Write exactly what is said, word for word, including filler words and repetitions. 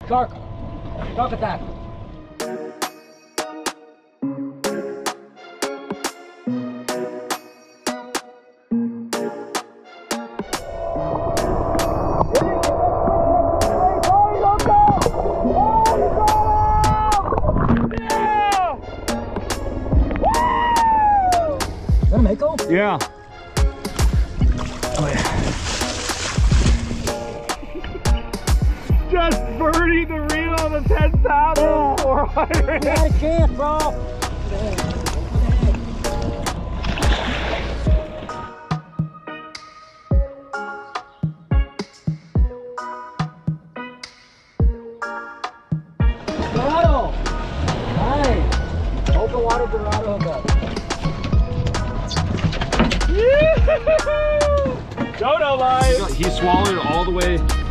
Shark. Shark attack. Is that a Mako? Yeah. Oh, yeah. Just birdie the reel on the ten thousand four hundred. You had a chance, bro. Dorado. Nice. Open water Dorado hookup. Go, Nomad. He swallowed it all the way.